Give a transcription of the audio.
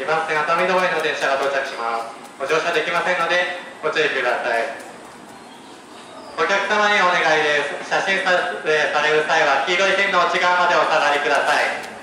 2番線熱海通りの電車が到着します。ご乗車できませんのでご注意ください。お客様にお願いです。写真撮影される際は黄色い線の内側までお下がりください。